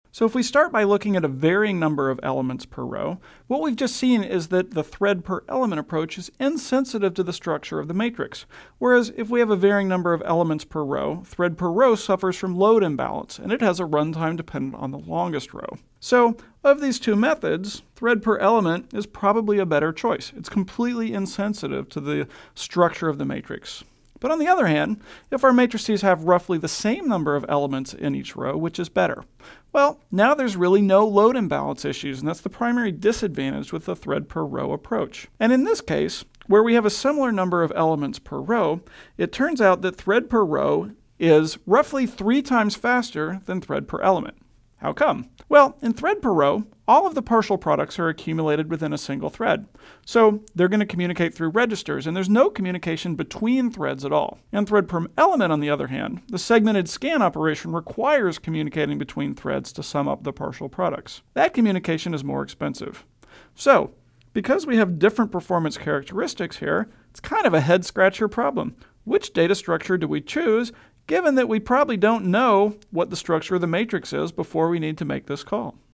So if we start by looking at a varying number of elements per row, what we've just seen is that the thread per element approach is insensitive to the structure of the matrix. Whereas if we have a varying number of elements per row, thread per row suffers from load imbalance, and it has a runtime dependent on the longest row. So of these two methods, thread per element is probably a better choice. It's completely insensitive to the structure of the matrix. But on the other hand, if our matrices have roughly the same number of elements in each row, which is better? Well, now there's really no load imbalance issues, and that's the primary disadvantage with the thread per row approach. And in this case, where we have a similar number of elements per row, it turns out that thread per row is roughly 3 times faster than thread per element. How come? Well, in thread per row, all of the partial products are accumulated within a single thread. So they're going to communicate through registers, and there's no communication between threads at all. In thread per element, on the other hand, the segmented scan operation requires communicating between threads to sum up the partial products. That communication is more expensive. So, because we have different performance characteristics here, it's kind of a head-scratcher problem. Which data structure do we choose, given that we probably don't know what the structure of the matrix is before we need to make this call?